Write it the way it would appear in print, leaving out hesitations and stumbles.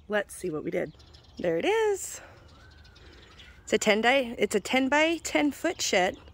let's see what we did. There it is. It's a 10 by 10 foot shed.